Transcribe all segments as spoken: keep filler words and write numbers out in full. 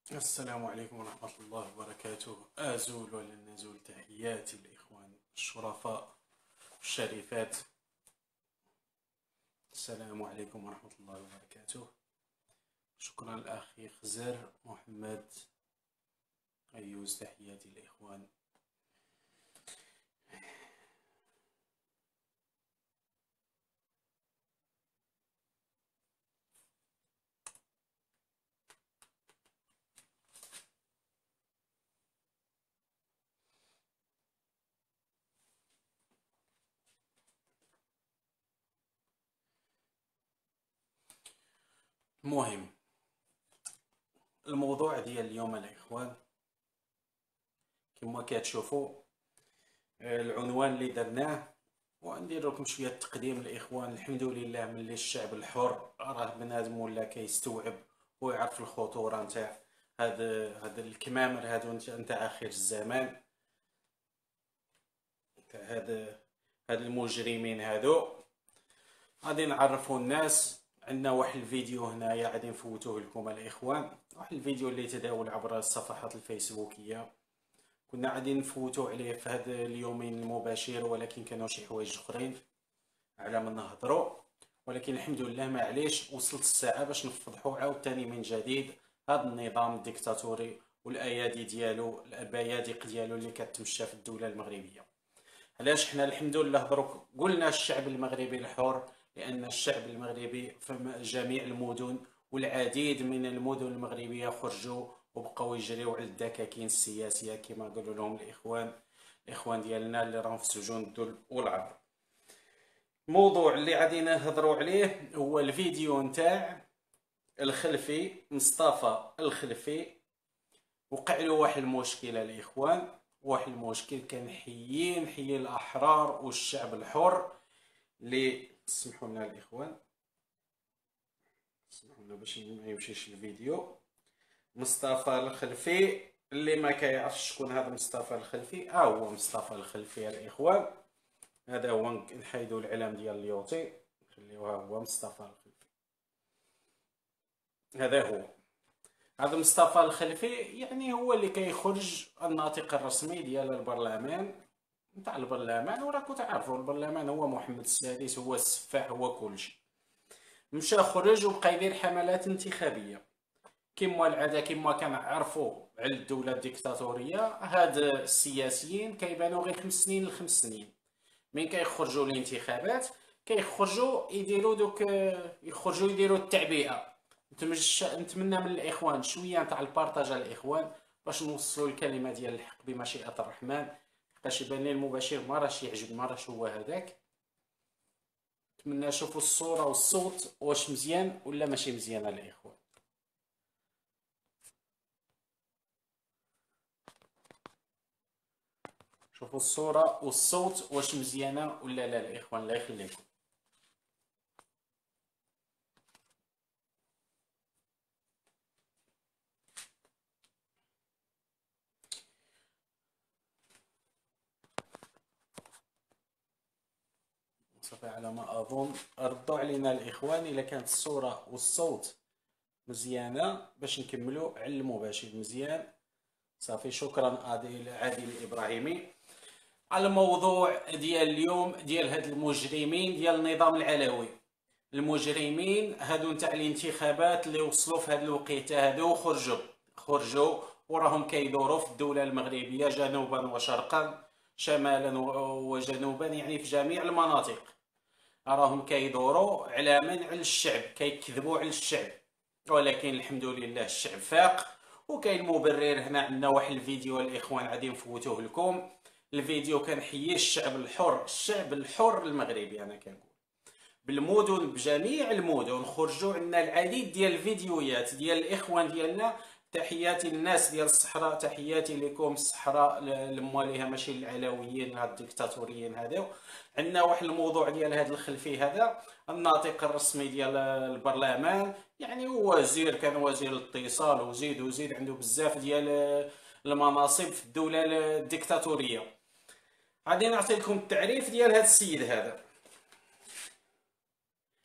السلام عليكم ورحمة الله وبركاته. آزول ولن نزول تحياتي للإخوان الشرفاء الشريفات. السلام عليكم ورحمة الله وبركاته. شكرا الأخي خزر محمد أيوز، تحياتي للإخوان. المهم، الموضوع ديال اليوم الإخوان كما كتشوفوا، العنوان اللي درناه وندير لكم شويه تقديم الاخوان. الحمد لله ملي الشعب الحر راه بنادم ولا كيستوعب ويعرف الخطوره نتاع هاد هاد الكمامر هادو نتاع اخر الزمان، نتاع هاد هاد المجرمين هادو. غادي نعرفوا الناس. عندنا واحد الفيديو هنايا غادي نفوتوه لكم الاخوان، واحد الفيديو اللي تداول عبر الصفحات الفيسبوكيه. كنا غادي نفوتو عليه في هاد اليومين المباشر، ولكن كانوا شي حوايج اخرين على ما نهضروا. ولكن الحمد لله معليش وصلت الساعه باش نفضحوا عاوتاني من جديد هذا النظام الديكتاتوري والايادي ديالو، البيادق ديالو اللي كتمشى في الدوله المغربيه. علاش حنا الحمد لله دروك قلنا الشعب المغربي الحر؟ لان الشعب المغربي في جميع المدن والعديد من المدن المغربيه خرجوا وبقاو يجريو على الدكاكين السياسيه كما قالوا لهم الاخوان الاخوان ديالنا اللي راهم في سجون الذل والعبر. الموضوع اللي غادي نهضروا عليه هو الفيديو نتاع الخلفي، مصطفى الخلفي. وقع له واحد المشكله الاخوان، واحد المشكل كان حيين حيي الاحرار والشعب الحر اللي سمحوا لنا الاخوان، سمحوا لنا باش ما يمشيش الفيديو. مصطفى الخلفي، اللي ما كيعرفش شكون هذا مصطفى الخلفي، ها هو مصطفى الخلفي يا الاخوان. هذا هو، نحيدوا العلم ديال اليوتي نخليوها هو مصطفى الخلفي. هذا هو، هذا مصطفى الخلفي يعني هو اللي كيخرج الناطق الرسمي ديال البرلمان نتاع البرلمان. وراكم تعرفوا البرلمان هو محمد السادس، هو السفاح، هو كلشي. مشى خرج وبقى يدير حملات انتخابيه كما العاده. كما كنعرفوا على الدوله الديكتاتوريه، هاد السياسيين كيبانوا غير خمس سنين لخمس سنين. من كيخرجوا الانتخابات كيخرجوا يديروا دوك، يخرجوا يديروا التعبئه. نتمنى من الاخوان شويه تاع البارطاج على الاخوان باش نوصلوا الكلمه ديال الحق بمشيئه الرحمن، حقاش يبان لي المباشر ما راهش يعجب، ما راهش هو هذاك. نتمنى نشوفوا الصوره والصوت واش مزيان ولا ماشي مزيان الاخوان. شوفوا الصوره والصوت واش مزيانه ولا لا الاخوان، الله يخليكم. صافي، على ما اظن ردوا علينا الاخوان الا كانت الصوره والصوت مزيانه باش نكملوا على المباشر مزيان. صافي، شكرا عادل عادل الابراهيمي. على الموضوع ديال اليوم ديال هاد المجرمين ديال النظام العلوي، المجرمين هادو نتاع الانتخابات اللي وصلوا في هاد الوقيته هادو وخرجوا خرجوا وراهم كيدوروا في الدوله المغربيه جنوبا وشرقا، شمالا وجنوبا، يعني في جميع المناطق راهم كيدوروا على منع الشعب، كيكذبوا على الشعب. ولكن الحمد لله الشعب فاق. وكاين مبرر. هنا عندنا واحد الفيديو الاخوان غادي نفوتوه لكم. الفيديو كنحيي الشعب الحر، الشعب الحر المغربي. انا كنقول بالمدن، بجميع المدن خرجوا. عندنا العديد ديال الفيديوهات ديال الاخوان ديالنا. تحياتي للناس ديال الصحراء، تحياتي لكم الصحراء لمواليها، ماشي العلويين هاد الديكتاتوريين هذا. عندنا واحد الموضوع ديال هذا الخلفي، هذا الناطق الرسمي ديال البرلمان، يعني هو وزير، كان وزير الاتصال وزيد وزيد، عنده بزاف ديال المناصب في الدوله الديكتاتوريه. غادي نعطي لكم التعريف ديال هذا السيد هذا.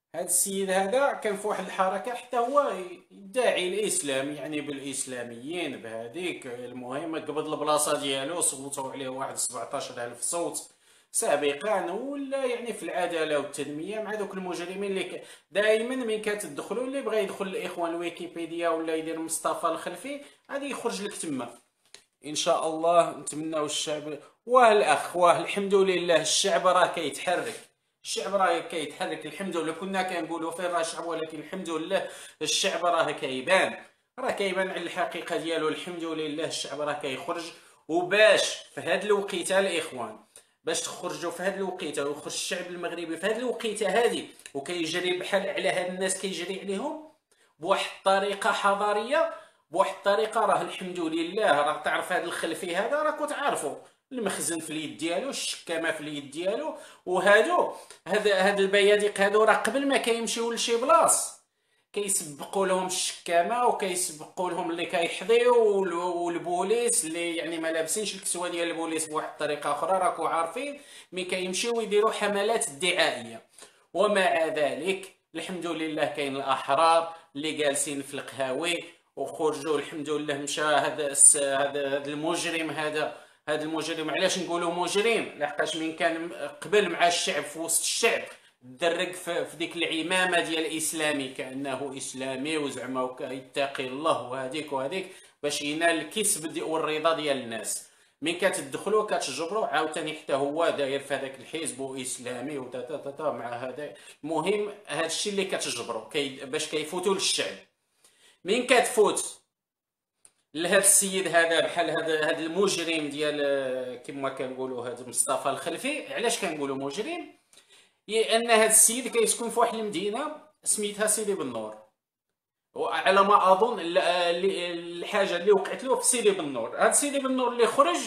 هذا السيد هذا كان في واحد الحركة حتى هو يدعي الإسلام، يعني بالإسلاميين بهذيك. المهم قبض البلاصة ديالو، صوتوا عليه واحد سبعطاش ألف صوت سابقا، ولا يعني في العدالة والتنمية مع دوك المجرمين اللي ك... دائما من كتدخلوا اللي بغى يدخل الإخوان الويكيبيديا ولا يدير مصطفى الخلفي غادي يخرج لك تما. ان شاء الله نتمناو الشعب. واه الاخ، واه الحمد لله الشعب راه كيتحرك، الشعب راه كيتحرك الحمد لله. كنا كنقولوا فين راه الشعب، ولكن الحمد لله الشعب راه كيبان، راه كيبان على الحقيقه ديالو. الحمد لله الشعب راه كيخرج. وباش في هاد الوقيته الاخوان، باش تخرجوا في هاد الوقيته ويخرج الشعب المغربي في هاد الوقيته هادي وكيجري بحال على هاد الناس كيجري عليهم بواحد الطريقه حضاريه، بواحد الطريقه، راه الحمد لله. راه تعرف هذا الخلفي هذا راه كنت عارفه، المخزن في اليد ديالو، الشكامه في اليد ديالو، وهادو هاد هاد البيادق هادو راه قبل ما كيمشيو لشي بلاص كيسبقوا لهم الشكامه وكيسبقوا لهم اللي كيحظيو والبوليس اللي يعني ما لابسينش الكسوه ديال البوليس بواحد الطريقه اخرى. راكو عارفين ملي كيمشيو يديروا حملات دعائيه. ومع ذلك الحمد لله كاين الاحرار اللي جالسين في القهاوي وخرجوا الحمد لله. مشى هذا هذا المجرم، هذا هذا المجرم. علاش نقولوا مجرم؟ لحقاش من كان قبل مع الشعب في وسط الشعب درك في ديك العمامه ديال الاسلامي كانه اسلامي وزعما ويتقي الله وهذيك وهذيك باش ينال الكسب والرضا ديال الناس. من كتدخلوا كتجبروا عاوتاني حتى هو داير في هذاك الحزب واسلامي وتا مع هذا. المهم هذا الشيء اللي كتجبروا كي باش كيفوتوا للشعب. من كتفوت لهذا السيد هذا بحال هذا هذا المجرم ديال كما كنقولوا هذا مصطفى الخلفي. علاش كنقولوا مجرم؟ لان هذا السيد كيسكن في واحد المدينه سميتها سيدي بنور، وعلى ما اظن الحاجه اللي وقعت له في سيدي بنور. هذا سيدي بنور اللي خرج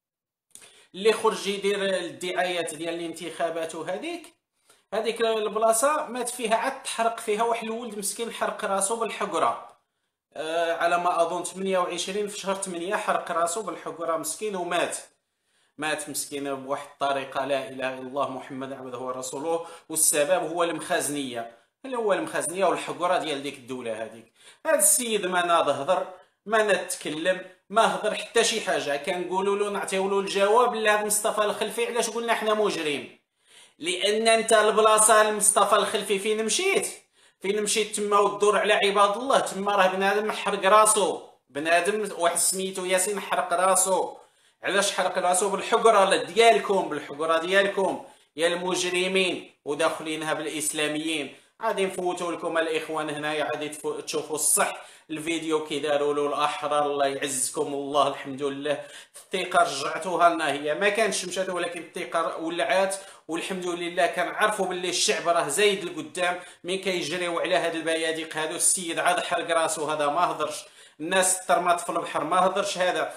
اللي خرج يدير الدعايات ديال الانتخابات وهذيك هذيك البلاصه مات فيها عاد تحرق فيها واحد الولد مسكين، حرق راسو بالحقره. آه على ما اظن ثمانية وعشرين في شهر ثمانية حرق راسو بالحقره مسكين ومات. مات مسكين بواحد الطريقه لا اله الا الله محمد عبده ورسوله. والسبب هو المخازنيه، اللي هو المخازنيه والحقره ديال ديك الدوله هذيك. هذا السيد ما ناض هضر، ما نتكلم، ما هضر حتى شي حاجه. كنقولوا له نعطيو له الجواب لهذا مصطفى الخلفي. علاش قلنا حنا مجرم؟ لان انت البلاصه المصطفى الخلفي فين مشيت فين مشيت تما وتدور على عباد الله تما راه بنادم حرق راسو، بنادم واحد سميتو ياسين حرق راسو. علاش حرق راسو؟ بالحقره ديالكم، بالحقره ديالكم يا المجرمين وداخلينها بالاسلاميين. غادي نفوتوا لكم الاخوان هنايا، غادي تشوفوا الصح الفيديو كي داروا له الاحرار. الله يعزكم والله الحمد لله. الثقه رجعتوها لنا، هي ما كانش مشات ولكن الثقه ولعات. والحمد لله كنعرفوا باللي الشعب راه زايد لقدام. من كيجريو على هاد البيادق هادو السيد عاد حرق راسو هذا ما هضرش. الناس ترمات في البحر ما هضرش هذا.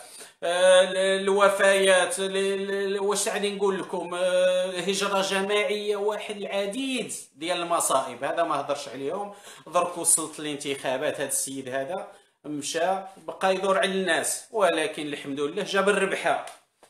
الوفيات واش غادي نقول لكم؟ هجره جماعيه، واحد العديد ديال المصائب هذا ما هضرش عليهم. درك وصلت الانتخابات هذا السيد هذا مشى بقى يدور على الناس، ولكن الحمد لله جاب الربحه.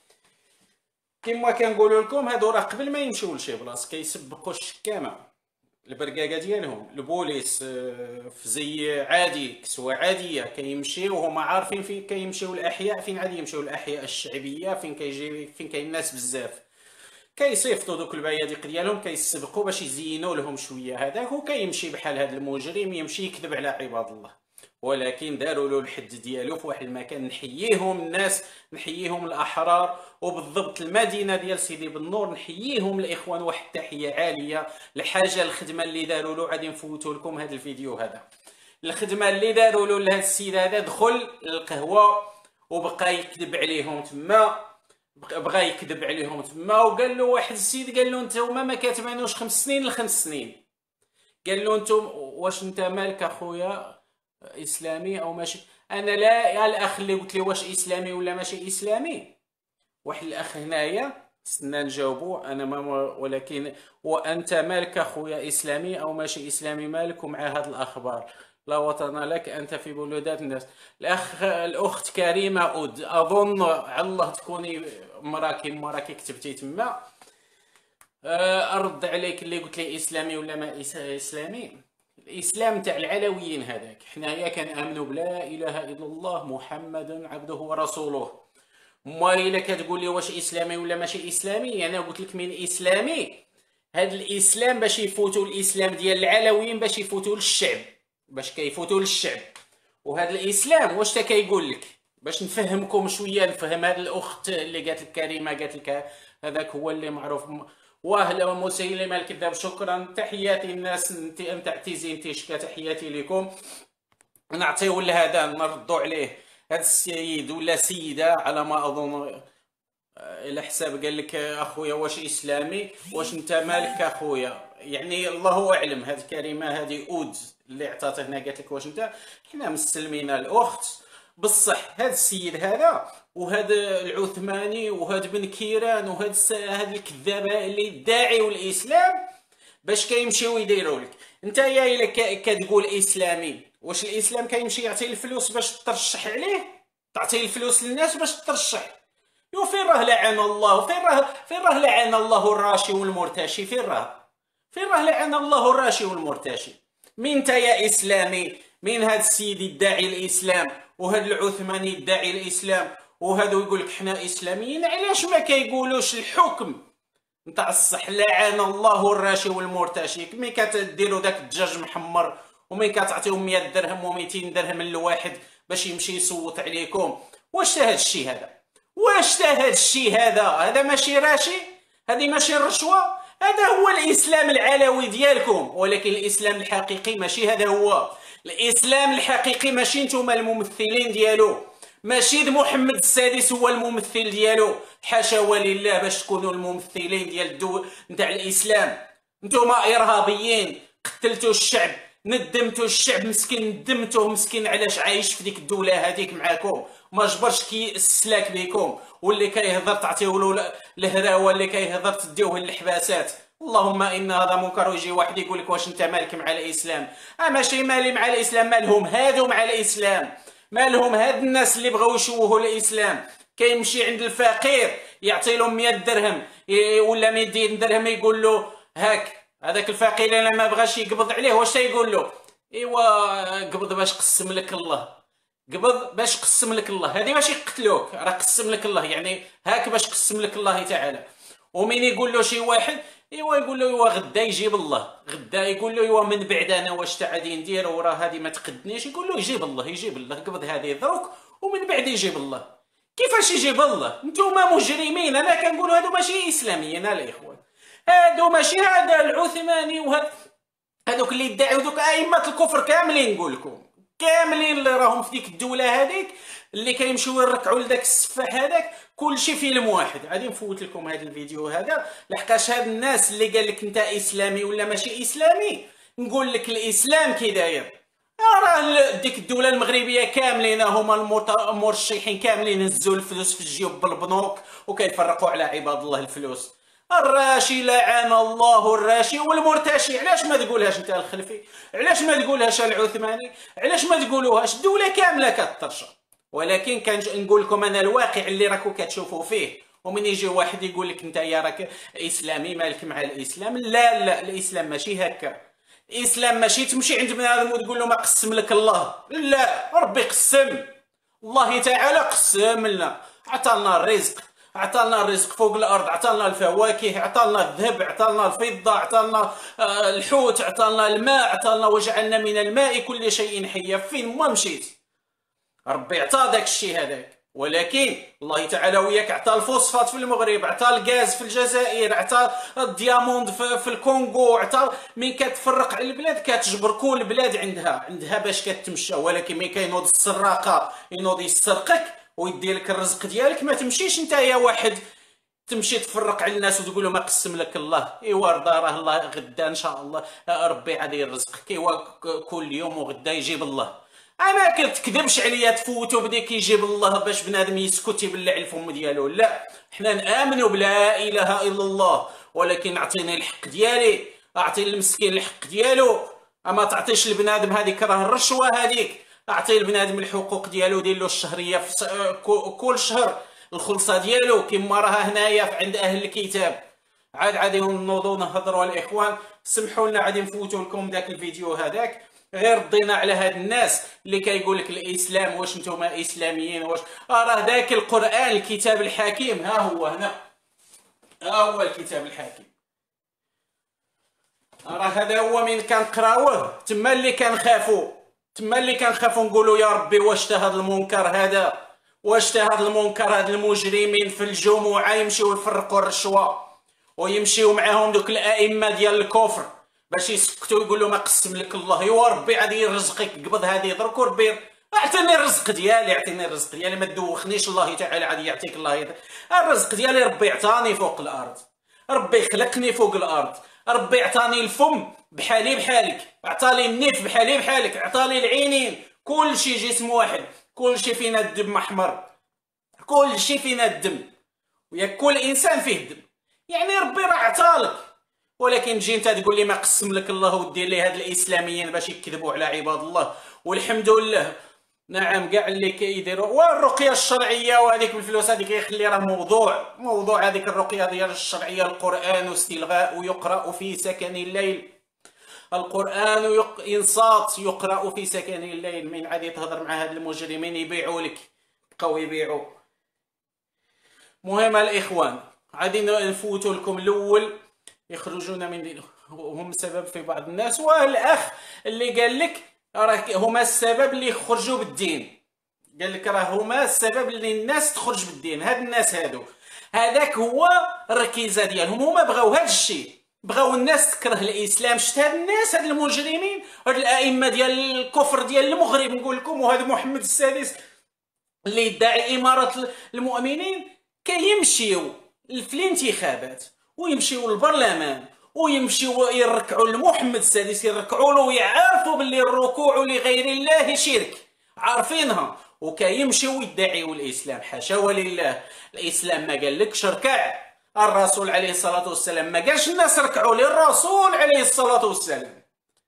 كما كنقولوا لكم هادو راه قبل ما يمشيو لشي بلاصه كيسبقوا الشكامه البرقاقه ديالهم البوليس في زي عادي كسوه عاديه كيمشيو وهما عارفين فين كيمشيو الاحياء، فين غادي يمشيو الاحياء الشعبيه، فين كيجي فين كاين الناس بزاف. كيصيفطوا دوك البيادق ديالهم كيسبقوا باش يزينوا لهم شويه هذاك، وكيمشي بحال هذا المجرم يمشي يكذب على عباد الله. ولكن داروا له الحد ديالو في واحد المكان. نحييهم الناس، نحييهم الاحرار، وبالضبط المدينه ديال سيدي بنور نحييهم الاخوان واحد التحيه عاليه لحاجه الخدمه اللي داروا له. غادي نفوتوا لكم هذا الفيديو هذا، الخدمه اللي داروا له لهذا السيد هذا. دخل القهوه وبقى يكذب عليهم تما، بغى يكذب عليهم تما. وقال له واحد السيد قال له انت وما ما كاتبانوش خمس سنين لخمس سنين. قال له انتم واش انت مالك اخويا اسلامي او ماشي؟ انا لا يا الاخ اللي قلت لي واش اسلامي ولا ماشي اسلامي. واحد الاخ هنايا استنى نجاوبو انا ما، ولكن وانت مالك اخويا اسلامي او ماشي اسلامي؟ مالك مع هاد الاخبار؟ لا وطن لك انت في بلدات الناس. الاخ الاخت كريمه أد اظن على الله تكوني مراكي مراكي كتبتي تما. آه، ارد عليك اللي قلت لي اسلامي ولا ما إس- اسلامي. الاسلام تاع العلويين هذاك، حنايا كنامنوا بلا اله الا الله محمد عبده ورسوله. ما الا كتقول لي واش اسلامي ولا ماشي اسلامي، يعني قلت لك من اسلامي. هاد الاسلام باش يفوتوا الاسلام ديال العلويين باش يفوتوا للشعب، باش كيفوتوا للشعب. وهذا الاسلام واش تا كيقول لك باش نفهمكم شويه، نفهم هذه الاخت اللي قالت لك كريمه، قالت لك هذاك هو اللي معروف. واهلا ومسيلمه الكذاب، شكرا، تحياتي الناس انت انت اعتزي انت شكا، تحياتي لكم. نعطيو لهذا نردوا عليه، هذا السيد ولا سيده على ما اظن، الى حساب قال لك اخويا واش اسلامي، واش انت مالك اخويا، يعني الله اعلم. هذه الكلمه هذه اود اللي عطاتها هنا، قالت لك واش انت. حنا مسلمين الاخت بصح. هذا السيد هذا وهذا العثماني وهذا بن كيران وهذا هذا الكذابه اللي يدعيوا الاسلام باش كيمشيو يديروا لك انت يا الا كتقول اسلامي، واش الاسلام كيمشي يعطي الفلوس باش ترشح عليه، تعطي الفلوس للناس باش ترشح؟ يو فين راه لعن الله، فين راه فين راه لعن الله الراشي والمرتشي، فين راه فين راه لعن الله الراشي والمرتشي. مين انت يا اسلامي؟ مين هذا السيد يدعي الاسلام وهذا العثماني يدعي الاسلام وهذا يقول لك حنا اسلاميين؟ علاش ما كيقولوش الحكم نتاع الصح لعن الله الراشي والمرتشي؟ ملي كتديروا داك الدجاج محمر وملي كتعطيهم مية درهم وميتين درهم لواحد باش يمشي يصوت عليكم، واش هذا الشيء هذا؟ واش هذا الشيء هذا؟ هذا ماشي راشي، هذه ماشي الرشوه، هذا هو الاسلام العلوي ديالكم. ولكن الاسلام الحقيقي ماشي هذا هو. الاسلام الحقيقي ماشي نتوما الممثلين ديالو، ماشي محمد السادس هو الممثل ديالو، حاشا ولله باش تكونوا الممثلين ديال الدول نتاع الاسلام. نتوما ارهابيين، قتلتوا الشعب، ندمتوا الشعب مسكين، ندمتوه مسكين علاش عايش في ديك الدوله هذيك معاكم، ما جبرش كي السلاك بكم، واللي كيهضر تعطيو له الهراوه، اللي كيهضر تديوه للحباسات. اللهم ان هذا منكر. ويجي واحد يقول لك واش انت مالك مع الاسلام؟ اه ماشي مالي مع الاسلام، مالهم هادو مع الاسلام؟ مالهم هاد الناس اللي بغاو يشوهوا الاسلام؟ كيمشي عند الفقير يعطي له مية درهم ولا ميتين درهم، يقول له هاك. هذاك الفقير انا ما بغاش يقبض عليه، واش يقول له؟ ايوا قبض باش قسم لك الله، قبض باش قسم لك الله. هذه ماشي قتلوك، راه قسم لك الله، يعني هاك باش قسم لك الله تعالى. ومين يقول له شي واحد ايوا يقول له ايوا غدا يجيب الله، غدا يقول له ايوا من بعد انا واش تا غادي ندير وراه هذه ما تقدنيش، يقول له يجيب الله، يجيب الله، قبض هذه دروك ومن بعد يجيب الله. كيفاش يجيب الله؟ نتوما مجرمين. انا كنقول هادو ماشي اسلاميين الاخوان، هادو ماشي هذا العثماني وهاد هذوك اللي يدعيو دوك ائمه الكفر كاملين. نقول لكم كاملين اللي راهم في ديك الدوله هذيك اللي كيمشيو يركعوا لذاك السفاح هذاك، كلشي فيلم واحد. غادي نفوت لكم هذا الفيديو هذا لحقاش هاد الناس اللي قال لك انت اسلامي ولا ماشي اسلامي، نقول لك الاسلام كي داير. راه ديك الدوله المغربيه كاملين هما المرشحين كاملين هزوا الفلوس في الجيوب بالبنوك وكيفرقوا على عباد الله الفلوس. الراشي لعن الله الراشي والمرتشي. علاش ما تقولهاش انت الخلفي؟ علاش ما تقولهاش العثماني؟ علاش ما تقولوهاش؟ الدوله كامله كترشى. ولكن كنقول لكم انا الواقع اللي راكم كتشوفوا فيه. ومن يجي واحد يقول لك انت يا راك اسلامي مالك مع الاسلام، لا لا، الاسلام ماشي هكا. الاسلام ماشي تمشي عند بنادم وتقول له ما قسم لك الله، لا، ربي قسم، الله تعالى قسم لنا، عطانا الرزق، عطانا الرزق فوق الارض، عطانا الفواكه، عطانا الذهب، عطانا الفضه، عطانا الحوت، عطانا الماء، عطانا وجعلنا من الماء كل شيء حي. فين ما مشيت ربي عطا داك الشيء هذاك. ولكن الله تعالى وياك عطا الفوسفات في المغرب، عطا الغاز في الجزائر، عطا الدياموند في, في الكونغو، عطا من كتفرق على البلاد كتجبر كل بلاد عندها عندها باش كتمشى. ولكن ملي كينوض السراقه ينوض يسرقك ويدي لك الرزق ديالك، ما تمشيش انت يا واحد تمشي تفرق على الناس وتقول له ما قسم لك الله. ايوا رضا راه الله غدا ان شاء الله ربي غادي يرزقك، ايوا كل يوم وغدا يجيب الله. انا كتكذبش عليا تفوتوا بديك يجيب الله باش بنادم يسكت يبلع الفم ديالو، لا، حنا نامنوا بلا اله الا الله. ولكن اعطيني الحق ديالي، اعطي المسكين الحق ديالو، اما تعطيش البنادم هذيك راه الرشوه هذيك. اعطي البنادم الحقوق ديالو، دير له الشهريه في كل شهر الخلصه ديالو كما راها هنايا عند اهل الكتاب. عاد غادي نوضوا نهضروا الاخوان. سمحوا لنا غادي نفوتوا لكم داك الفيديو هذاك، غير ردينا على هاد الناس اللي كيقول لك الاسلام واش نتوما اسلاميين واش. راه داك القران الكتاب الحكيم ها هو هنا، ها هو الكتاب الحكيم، راه هذا هو من كنقراوه تما اللي كنخافوا، تما اللي كنخافوا نقولوا يا ربي واش تا هذا المنكر هذا، واش تا هذا المنكر هاد المجرمين في الجمعه يمشيو يفرقوا الرشوه ويمشيو معاهم دوك الائمه ديال الكفر باش يسكتوا يقولوا ما قسم لك الله. ايوا ربي غادي يرزقك قبض هذه درك وربي اعطيني الرزق ديالي، اعطيني الرزق ديالي ما تدوخنيش، الله تعالى غادي يعطيك الله يعطيك الرزق ديالي. ربي عطاني فوق الارض، ربي خلقني فوق الارض، ربي عطاني الفم بحالي بحالك، عطاني النيف بحالي بحالك، عطاني العينين، كل شيء جسم واحد، كل شيء فينا الدم احمر، كل شيء فينا الدم، ويا كل انسان فيه الدم، يعني ربي راه عطالك. ولكن تجي انت تقول لي ما قسم لك الله ودير لي هاد الاسلاميين باش يكذبوا على عباد الله. والحمد لله نعم كاع اللي كيديروا والرقيه الشرعيه وهذيك بالفلوس هذيك يخلي راه موضوع موضوع هذيك الرقيه ديال الشرعيه، القران واستلغاء ويقرا في سكن الليل، القران يق... ينصات يقرا في سكن الليل. من عادي تهضر مع هاد المجرمين يبيعوا لك، بقاو يبيعوا. مهم الاخوان غادي نفوتوا لكم الاول يخرجون من دينهم، هم سبب في بعض الناس، والاخ اللي قال لك راه هما السبب اللي خرجوا بالدين، قال لك راه هما السبب اللي الناس تخرج بالدين. هاد الناس هادو هذاك هو الركيزه ديالهم، هما بغاو هاد الشيء، بغاو الناس تكره الاسلام. شت هاد الناس هاد المجرمين هاد الائمه ديال الكفر ديال المغرب نقول لكم، وهذا محمد السادس اللي يدعي اماره المؤمنين كيمشيو في الانتخابات ويمشيو للبرلمان ويمشيو يركعوا لمحمد السادس، يركعوا له ويعرفوا باللي الركوع لغير الله شرك، عارفينها، وكيمشيو يدعيوا الاسلام. حاشا ولله، الاسلام ما قال لكش اركع، الرسول عليه الصلاه والسلام ما قالش الناس ركعوا للرسول عليه الصلاه والسلام،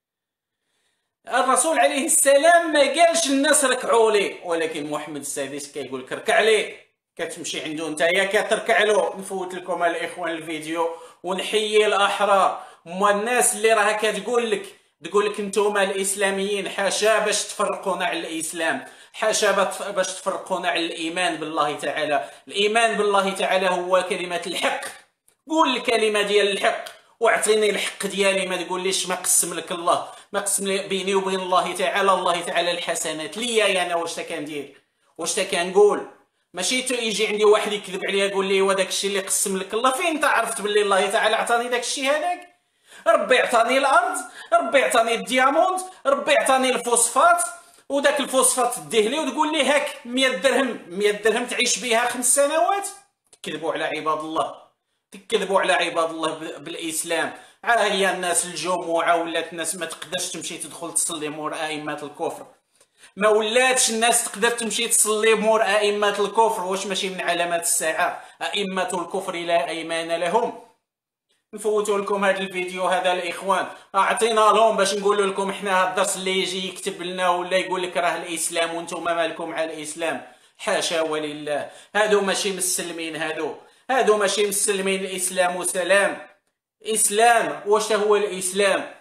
الرسول عليه السلام ما قالش الناس ركعوا ليه، ولكن محمد السادس كيقول لك ركع ليه، كتمشي عنده نتايا كتركع له. نفوت لكم الاخوان الفيديو ونحيي الاحرار، هما الناس اللي راها كتقول لك تقول لك نتوما الاسلاميين حاشا باش تفرقونا على الاسلام، حاشا باش تفرقونا على الايمان بالله تعالى. الايمان بالله تعالى هو كلمه الحق، قول الكلمه ديال الحق واعطيني الحق ديالي، ما تقوليش ما قسم لك الله، ما قسم لي بيني وبين الله تعالى، الله تعالى الحسنات ليا انا واش تا كندير واش تا كنقول. ماشي يجي عندي واحد يكذب عليا يقول لي وداك الشيء اللي قسم لك الله، فين انت عرفت باللي الله تعالى عطاني داك الشيء هذاك؟ ربي عطاني الارض، ربي عطاني الدياموند، ربي عطاني الفوسفات، وداك الفوسفات ديه لي وتقول لي هاك مية درهم، مية درهم تعيش بها خمس سنوات. تكذبوا على عباد الله، تكذبوا على عباد الله بالاسلام. ها هي الناس الجمعه ولات الناس ما تقدرش تمشي تدخل تصلي مور ائمه الكفر، ما ولاتش الناس تقدر تمشي تصلي مور ائمه الكفر. واش ماشي من علامات الساعه ائمه الكفر لا ايمان لهم؟ نفوتوا لكم هذا الفيديو هذا الاخوان، اعطينا لهم باش نقول لكم احنا هذا الدرس اللي يجي يكتب لنا ولا يقول لك راه الاسلام وانتم مالكم على الاسلام. حاشا ولله، هادو ماشي مسلمين، هادو هادو ماشي مسلمين. الاسلام وسلام، اسلام واش هو الاسلام؟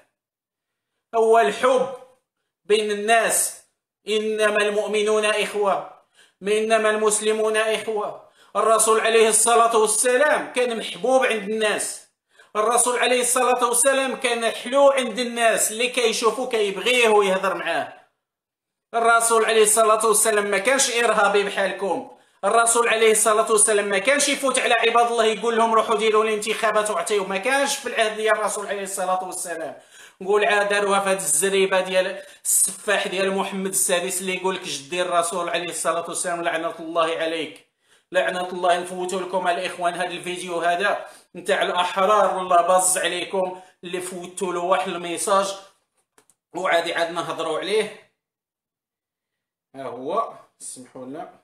هو الحب بين الناس، انما المؤمنون اخوه، انما المسلمون اخوه. الرسول عليه الصلاه والسلام كان محبوب عند الناس، الرسول عليه الصلاه والسلام كان حلو عند الناس، اللي كيشوفو كيبغيه ويهضر معاه. الرسول عليه الصلاه والسلام ما كانش ارهابي بحالكم، الرسول عليه الصلاه والسلام ما كانش يفوت على عباد الله يقول لهم روحوا ديروا الانتخابات وعطيو، ما كانش في العهد ديال الرسول عليه الصلاه والسلام. نقول عاد داروها في هذه الزريبه ديال السفاح ديال محمد السادس اللي يقول لك جدي الرسول عليه الصلاه والسلام لعنه الله عليك، لعنه الله. نفوتوا لكم الاخوان هذا الفيديو هذا نتاع الاحرار، والله باز عليكم اللي فوتوا له واحد الميساج وعادي عاد نهضروا عليه. ها هو سمحوا لنا،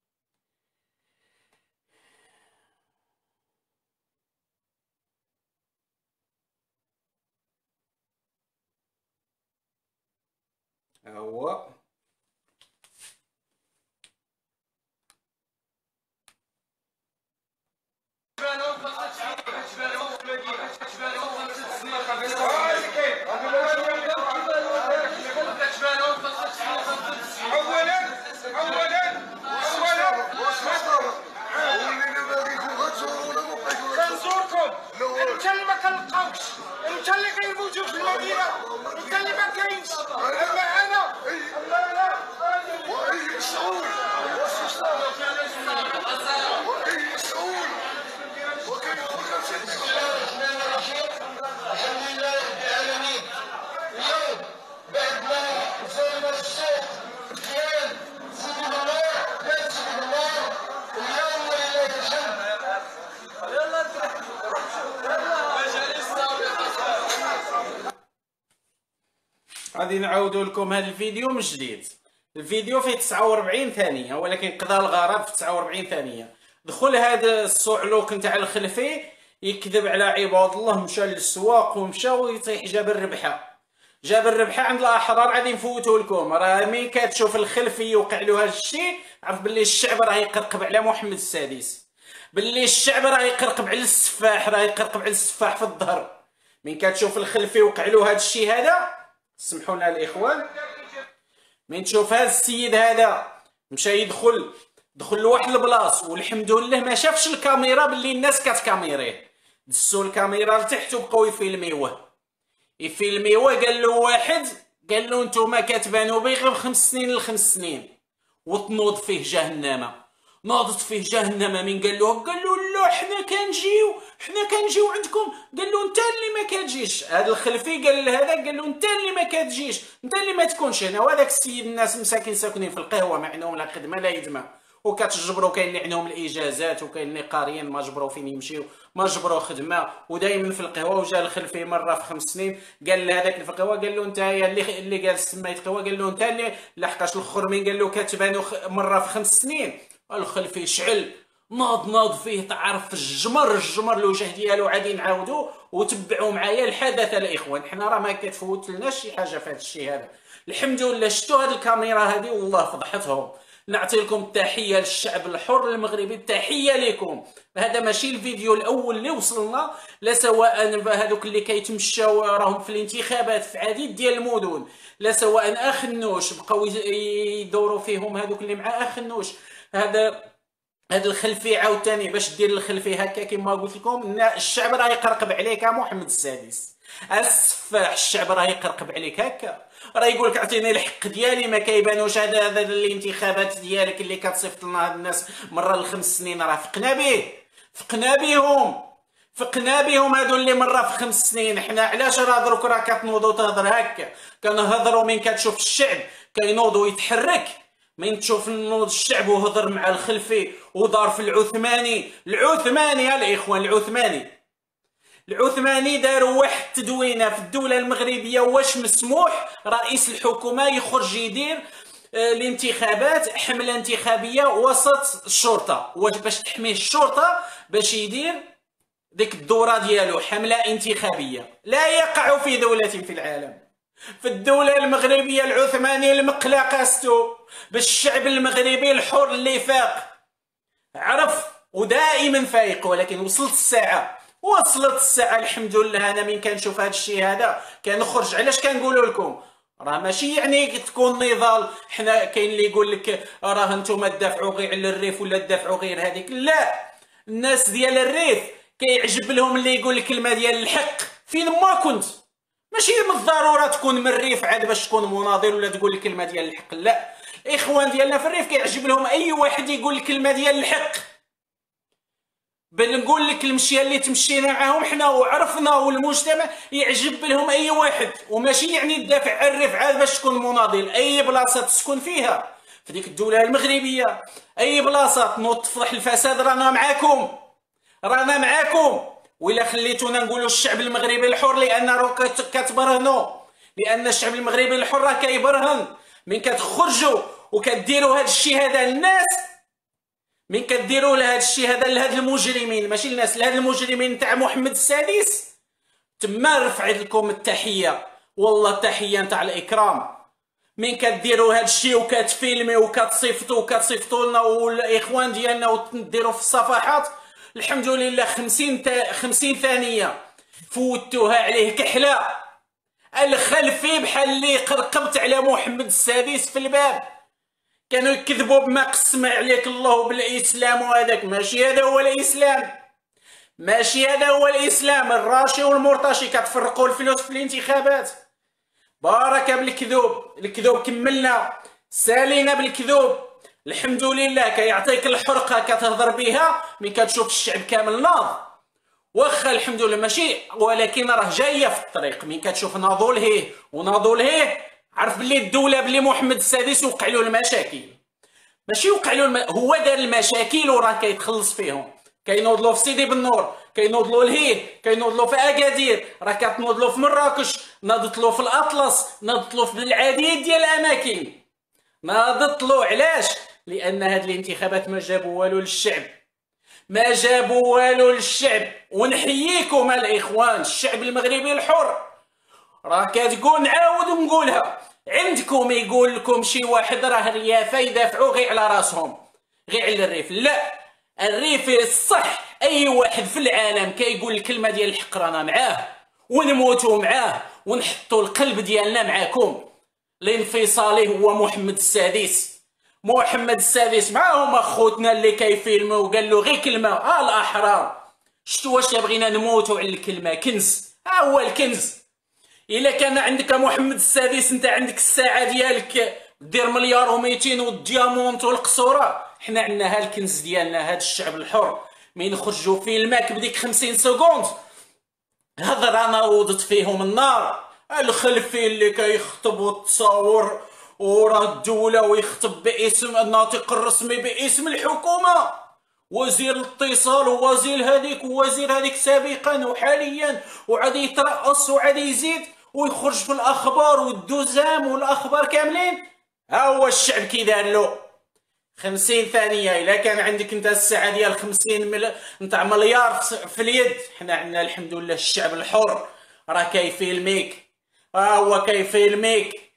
ها هو مسؤول وكاين مسؤول وكاين خونا سيدي. الحمد لله رب العالمين. اليوم بعد ما وصلنا الشيخ ديال سيدي الله بن سيدي الله، اليوم ولله الحمد غادي نعاودو لكم هذا الفيديو من جديد. الفيديو فيه تسعة وأربعين ثانيه، ولكن قضى الغرض في تسعة وأربعين ثانيه. دخل هذا الصعلوك نتاع الخلفي يكذب على عباد الله، مشى للسواق ومشى ويطيح جاب الربحه. جاب الربحه عند الاحرار. غادي نفوتو لكم. راه مين كتشوف الخلفي يوقع له هذا الشيء، عرف باللي الشعب راه يقرقب على محمد السادس، باللي الشعب راه يقرقب على السفاح، راه يقرقب على السفاح في الظهر. مين كتشوف الخلفي وقع له هذا الشيء هذا، سمحوا لنا الاخوان، من تشوف هذا السيد هذا مشى يدخل دخل لواحد البلاص، والحمد لله ما شافش الكاميرا باللي الناس كتكاميريه. دسوا الكاميرا لتحت وبقاو يفيلميوه يفيلميوه. قال له واحد، قال له نتوما كتبانوا بي غير خمس سنين لخمس سنين وتنوض فيه جهنم. ناضت فيه جهنم. من قال له قال له لا حنا كنجيو حنا كنجيو عندكم. قال له انت اللي ما كتجيش. هذا الخلفي قال له هذا، قال له انت اللي ما كتجيش، انت اللي ما تكونش هنا. وهذاك السيد الناس مساكين ساكنين في القهوه، ما عندهم لا خدمه لا يدمه، وكتجبروا. كاين اللي عندهم الاجازات وكاين اللي قاريين ما جبروا فين يمشيو، ما جبروا خدمه ودائما في القهوه. وجا الخلفي مره في خمس سنين قال لهذاك اللي في القهوه، قال له انت اللي اللي جالس سميت قهوه، قال له انت اللي لحقاش الاخر من قال له كتبانوا مره في خمس سنين. الخلفي شعل ناض ناض فيه تعرف في الجمر الجمر الوجه ديالو. عادي نعاودو وتبعوا معايا الحدث الاخوان. حنا راه ما كتفوت لناش شي حاجه في هذا الشيء هذا. الحمد لله شفتوا هذه الكاميرا هذه والله فضحتهم. نعطي لكم التحيه للشعب الحر المغربي، التحيه لكم. هذا ماشي الفيديو الاول اللي وصلنا، لا سواء هذوك اللي كيتمشاو راهم في الانتخابات في عديد ديال المدن، لا سواء اخنوش بقاو يدوروا فيهم هذوك اللي مع اخنوش. هذا هذا الخلفي عاوتاني باش دير الخلفي هكا كما قلت لكم، الشعب راه يقرقب عليك محمد السادس السفاح. الشعب راه يقرقب عليك هكا، راه يقول لك اعطيني الحق ديالي. ما كيبانوش هذا هذا الانتخابات ديالك اللي كتصيفط لنا هاد الناس مره لخمس سنين، راه فقنا به فقنا بهم فقنا بهم هادو اللي مره في خمس سنين. حنا علاش راه دروك راه كتنوضوا تهضر هكا؟ كنهضروا من كتشوف الشعب كينوض ويتحرك. من تشوف نوض الشعب وهضر مع الخلفي ودار في العثماني. العثماني يا الاخوان، العثماني العثماني داروا واحد التدوينه في الدوله المغربيه واش مسموح رئيس الحكومه يخرج يدير الانتخابات، حمله انتخابيه وسط الشرطه، واش باش تحميه الشرطه باش يدير ديك الدوره ديالو حمله انتخابيه. لا يقع في دوله في العالم. في الدولة المغربية العثمانية المقلقستو بالشعب المغربي الحر اللي فاق عرف ودائما فايق. ولكن وصلت الساعة وصلت الساعة الحمد لله. أنا من كنشوف هذا الشيء هذا كنخرج. علاش كنقولوا لكم؟ راه ماشي يعني تكون نضال. حنا كاين اللي يقول لك راه نتوما تدافعوا غير على الريف ولا تدافعوا غير هذيك. لا، الناس ديال الريف كيعجب لهم اللي يقول الكلمة ديال الحق فين ما كنت. ماشي من الضروره تكون من الريف عاد باش تكون مناضل ولا تقول الكلمه ديال الحق. لا، الاخوان ديالنا في الريف كيعجب لهم اي واحد يقول الكلمه ديال الحق. بل نقول لك المشيه اللي تمشينا معاهم حنا وعرفنا والمجتمع يعجب لهم اي واحد. وماشي يعني تدافع على الريف عاد باش تكون مناضل. اي بلاصه تسكن فيها في ديك الدوله المغربيه، اي بلاصه تنوض تفضح الفساد، رانا معاكم رانا معاكم. وإلا خليتونا نقولوا الشعب المغربي الحر لان راه كتبرهنوا، لان الشعب المغربي الحر راه كيبرهن. من كتخرجوا وكديروا هذا الشيء هذا للناس، من كديروا لهذا الشيء هذا لهاد المجرمين، ماشي الناس، لهاد المجرمين تاع محمد السادس، تما رفعت لكم التحيه والله التحيه نتاع الاكرام. من كديروا هذا الشيء وكتفيلمي وكتصيفطوا وكتصيفطوا لنا والاخوان ديالنا وتديروا في الصفحات، الحمد لله خمسين تا خمسين ثانيه فوتوها عليه كحله. الخلفي بحال اللي قرقبت على محمد السادس في الباب. كانوا يكذبوا بما قسم عليك الله بالاسلام، وهذاك ماشي هذا هو الاسلام، ماشي هذا هو الاسلام. الراشي والمرتشي كتفرقوا الفلوس في الانتخابات. بارك بالكذوب، الكذوب كملنا سالينا بالكذوب. الحمد لله كيعطيك الحرقه كتهضر بها ملي كتشوف الشعب كامل ناض. واخا الحمد لله ماشي، ولكن راه جايه في الطريق. ملي كتشوف ناضوا لهيه وناضوا لهيه، عرف بلي الدوله بلي محمد السادس وقع له المشاكل. ماشي وقع له الم... هو دار المشاكل وراه كيتخلص فيهم. كينوض له في سيدي بنور، كينوض له لهيه، كينوض له في اكادير، راه كتنوض له في مراكش، ناضت له في الاطلس، ناضت له في العديد ديال الاماكن. ناضت له علاش؟ لان هاد الانتخابات ما جابوا والو للشعب، ما جابوا والو للشعب. ونحييكم الاخوان الشعب المغربي الحر. راه كتقول نعاود ونقولها، عندكم يقول لكم شي واحد راه الريافه يدافعوا غير على راسهم، غير على الريف. لا، الريف الصح اي واحد في العالم كيقول الكلمه ديال الحق رانا معاه ونموتوا معاه ونحطوا القلب ديالنا معاكم. الانفصالي هو محمد السادس. محمد السادس معاهم اخوتنا اللي كيفيلموا وقال له غير كلمه اه الاحرار. شتو واش بغينا نموتوا على الكلمه؟ كنز، ها هو الكنز. الا كان عندك محمد السادس انت عندك الساعه ديالك دير مليار وميتين والديامونت والقصوره، حنا عندنا ها الكنز ديالنا. هاد الشعب الحر من خرجوا فيلماك بديك خمسين سكوند هضره نوضت فيهم النار. الخلفي اللي كيخطب وتصاور وراه الدوله ويخطب باسم الناطق الرسمي باسم الحكومه، وزير الاتصال ووزير هذيك ووزير هذيك سابقا وحاليا، وعاد يترأس وعاد يزيد ويخرج في الاخبار والدوزام والاخبار كاملين. ها هو الشعب كي دار له خمسين ثانيه. الا كان عندك انت الساعه ديال خمسين مل... نتاع مليار في اليد، حنا عندنا الحمد لله الشعب الحر راه كيفيلميك. ها هو كيفيلميك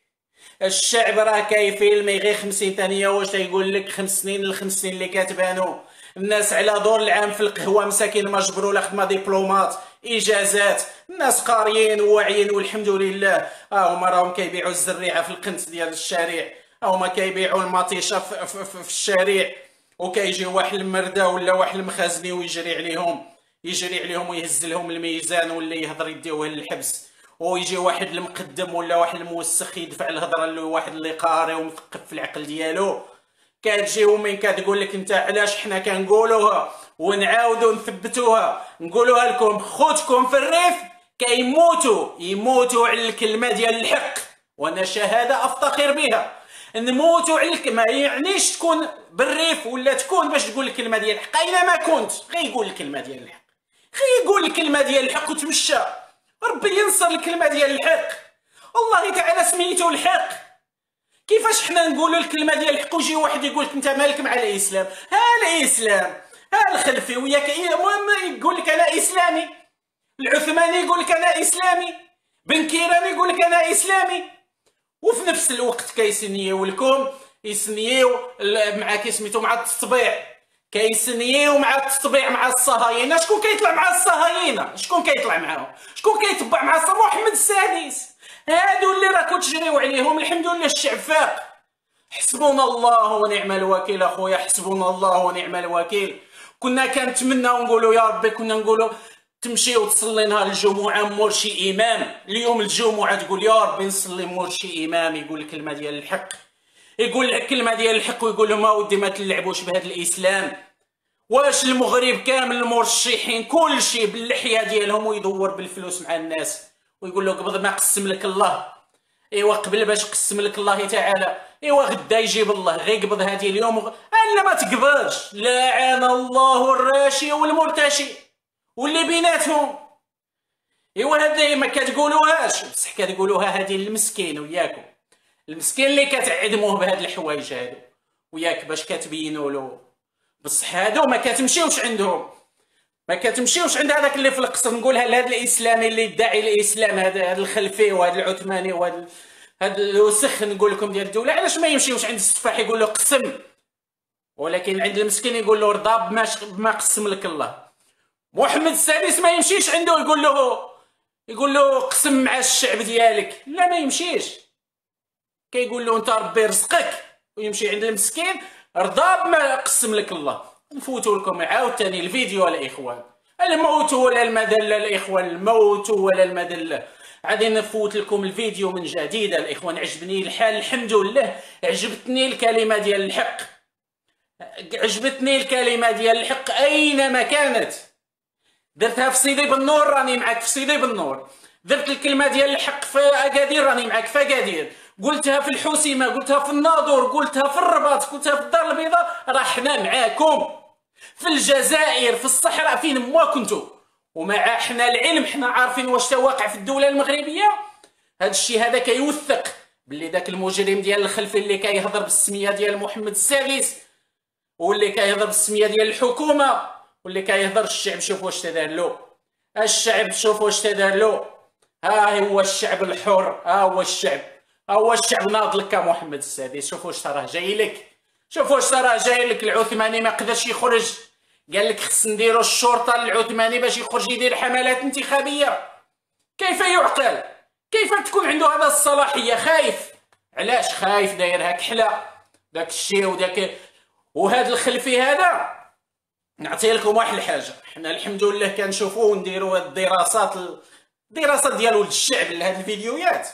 الشعب راه كيفيلمي غير خمسين ثانيه. واش يقول لك خمس سنين الخمس سنين اللي كتبانوا الناس على دور العام في القهوه مساكين ما جبروا لا خدمه دبلومات اجازات، الناس قاريين وواعيين والحمد لله. ها هما راهم كيبيعوا الزريعه في القنت ديال الشارع، ها هما كيبيعوا المطيشه في, في, في, في الشارع، وكيجي واحد المرده ولا واحد المخازني ويجري عليهم يجري عليهم ويهز لهم الميزان ولا يهضر يديوه للحبس، ويجي واحد المقدم ولا واحد الموسخ يدفع الهضره لواحد اللي قاري ومثقف في العقل ديالو. كتجي ومن كتقول لك انت علاش حنا كنقولوها ونعاودوا نثبتوها نقولوها لكم. خوتكم في الريف كيموتوا يموتوا على الكلمه ديال الحق، وانا شهاده افتخر بها. نموتوا على الكلمه، ما يعنيش تكون بالريف ولا تكون باش تقول الكلمه ديال الحق. اينما كنت غير يقول الكلمه ديال الحق، غير يقول الكلمه ديال الحق وتمشى. ربي ينصر الكلمه ديال الحق. الله تعالى سميتو الحق. كيفاش حنا نقولوا الكلمه ديال الحق ويجي واحد يقول لك انت مالك مع الاسلام؟ ها الاسلام، ها الخلفي وياك المهم يقول لك انا اسلامي، العثماني يقول لك انا اسلامي، بن كيران يقول لك انا اسلامي، وفي نفس الوقت كيسنيو لكم يسنيو مع كيسميتو مع التطبيع، كيسنيو مع التطبيع مع الصهاينه. شكون كيطلع مع الصهاينه؟ شكون كيطلع معاهم؟ شكون كيتبع مع محمد السادس؟ هادو اللي راكو تجريو عليهم. الحمد لله الشعب فاق. حسبنا الله ونعم الوكيل اخويا، حسبنا الله ونعم الوكيل. كنا كنتمنى ونقولوا يا ربي، كنا نقولوا تمشي وتصلي نهار الجمعه مور شي امام، اليوم الجمعه تقول يا ربي نصلي مور شي امام يقول الكلمه ديال الحق، يقول الكلمه ديال الحق ويقول لهم اودي ما تلعبوش بهذا الاسلام. واش المغرب كامل المرشحين كل شيء باللحيه ديالهم ويدور بالفلوس مع الناس ويقول له قبل ما قسم لك الله، ايوا قبل باش قسم لك الله تعالى، ايوا غدا يجيب الله، غير قبض هذه اليوم وغ... الا ما تقبضش. لعن الله الراشي والمرتشي واللي بيناتهم. ايوا هذا ما كتقولوهاش بصح كتقولوها هذه المسكين وياكم، المسكين اللي كتعدموه بهاد الحوايج هادو وياك باش كتبينوا له. بصح هادو ما كتمشيوش عندهم، ما كتمشيوش عند هذاك اللي في القصر. نقولها لهذا الاسلامي اللي يدعي الاسلام، هذا هذا الخلفي وهذا العثماني وهذا هذا الوسخ نقول لكم ديال الدوله، علاش ما يمشيوش عند السفاح يقول له قسم، ولكن عند المسكين يقول له رضا بما بما قسم لك الله. محمد السادس ما يمشيش عنده يقول له يقول له قسم مع الشعب ديالك، لا ما يمشيش، كيقول له انت ربي رزقك، ويمشي عند المسكين رضا بما قسم لك الله. نفوتوا لكم عاوتاني الفيديو الاخوان، الموت ولا المذله الاخوان، الموت ولا المذله. غادي نفوت لكم الفيديو من جديد الاخوان. عجبني الحال الحمد لله، عجبتني الكلمه ديال الحق. عجبتني الكلمه ديال الحق اينما كانت. درتها في سيدي بالنور راني معاك في سيدي بالنور، درت الكلمه ديال الحق في اكادير راني معاك في اكادير، قلتها في الحسيمه، قلتها في الناظور، قلتها في الرباط، قلتها في الدار البيضاء، راه حنا معاكم. في الجزائر في الصحراء فين ما كنتو، ومع حنا العلم حنا عارفين واش تا واقع في الدوله المغربيه. هذا الشيء هذا كيوثق باللي داك المجرم ديال الخلفي اللي كيهضر بالسميه ديال محمد السادس، واللي كيهضر بالسميه ديال الحكومه، واللي كيهضر الشعب شوف واش تدار له. الشعب شوف واش تدار له. ها هو الشعب الحر، ها هو الشعب، ها هو الشعب ناض لك محمد السادس. شوف واش راه جاي لك، شوف واش راه جاي لك. العثماني ما قدرش يخرج، قال لك خص نديرو الشرطه للعثماني باش يخرج يدير حملات انتخابيه. كيف يعقل؟ كيف تكون عنده هذا الصلاحيه؟ خايف. علاش خايف؟ دايرها كحله داك الشيء وداك. وهذا الخلفي هذا نعطي لكم واحد الحاجه، حنا الحمد لله كنشوفوا ونديروا هاد الدراسات الدراسات ديال ولد الشعب لهاد الفيديوهات.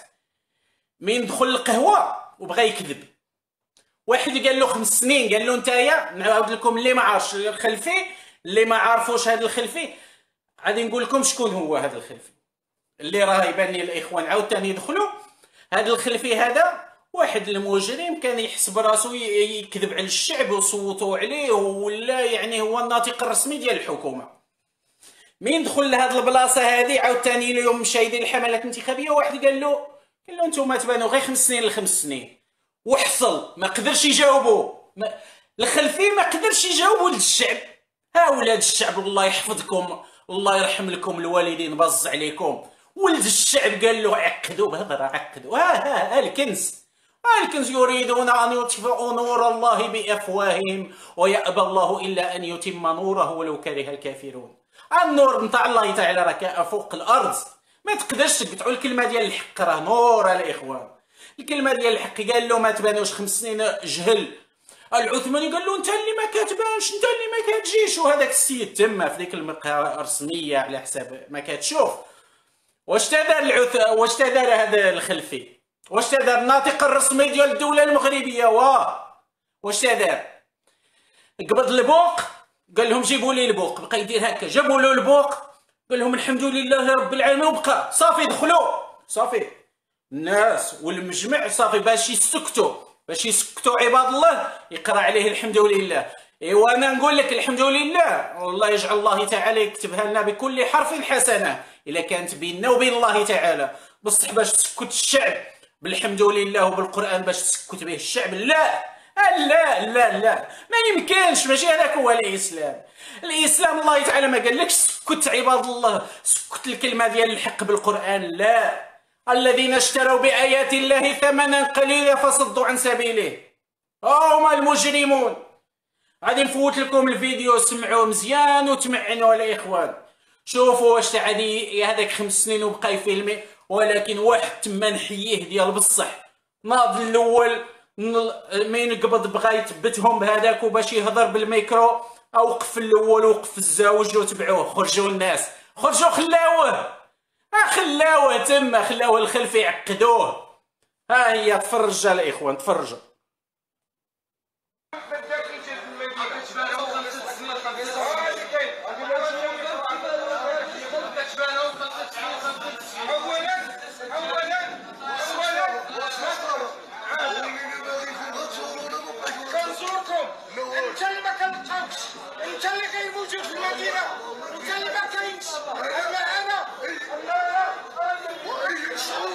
من دخل القهوه وبغى يكذب، واحد قال له خمس سنين، قال له نتايا نعاود لكم اللي ما عارفش الخلفي، اللي ما عارفوش هذا الخلفي غادي نقول لكم شكون هو هذا الخلفي اللي راه يبان لي الاخوان عاوتاني يدخلوا. هذا الخلفي هذا واحد المجرم كان يحسب راسو يكذب على الشعب وصوتوا عليه، ولا يعني هو الناطق الرسمي ديال الحكومه. من دخل لهاد البلاصه هذه عاوتاني اليوم مشى يدير الحملات الانتخابيه، واحد قال له قال له نتوما تبانوا غير خمس سنين لخمس سنين، وحصل ما قدرش يجاوبوا. ما الخلفي ما قدرش يجاوب ولد الشعب. ها ولاد الشعب الله يحفظكم، الله يرحم لكم الوالدين، بز عليكم. ولد الشعب قال له عقدوا بهضره، عقدوا. ها ها ها الكنز، ها الكنز. يريدون ان يطفئوا نور الله بافواههم ويأبى الله الا ان يتم نوره ولو كره الكافرون. النور نتاع الله تعالى راه كاين فوق الارض، ما تقدرش تقطعوا. الكلمه ديال الحق راه نور الاخوان. الكلمه ديال الحق قال له ما تبانوش خمس سنين جهل. العثماني قال له انت اللي ما كتبانش، انت اللي ما كتجيش. وهذاك السيد تما في ديك المقهى الرسميه على حساب ما كتشوف. واش تدار العث واش تدار هذا الخلفي؟ واش تدار الناطق الرسمي ديال الدوله المغربيه؟ واه واش تدار؟ قبض البوق، قال لهم جيبوا لي البوق، بقى يدير هكا. جابوا له البوق، قال لهم الحمد لله رب العالمين، وبقى صافي دخلوا. صافي الناس والمجمع صافي باش يسكتوا، باش يسكتوا عباد الله يقرا عليه الحمد لله. ايوا انا نقول لك الحمد لله، والله يجعل الله تعالى يكتبها لنا بكل حرف حسنه الا كانت بيننا وبين الله تعالى. بصح باش تسكت الشعب بالحمد لله وبالقران باش تسكت به الشعب، لا لا لا لا ما يمكنش. ماشي هذاك هو الاسلام. الاسلام الله تعالى ما قالكش سكت عباد الله، سكت الكلمه ديال الحق بالقران، لا. الذين اشتروا بآيات الله ثمنا قليلا فصدوا عن سبيله هما المجرمون. غادي نفوت لكم الفيديو، سمعوه مزيان وتمعنوا الاخوان. شوفوا واش عادي هذاك خمس سنين وبقى يفيلمي، ولكن واحد تما نحييه ديال بصح. ناض الاول مين قبض بغا يثبتهم بهذاك وباش يهضر بالميكرو، اوقف الاول وقف الزاوج وتبعوه. خرجوا الناس، خرجوا خلاوه، خلاوه تما، خلاوه الخلفي عقدوه. ها هي تفرجوا الاخوان، تفرجوا. انت اللي ما كنلقاوكش، انت اللي غير موجود في المدينه، انت اللي ما كاينش. اما انا واي مسؤول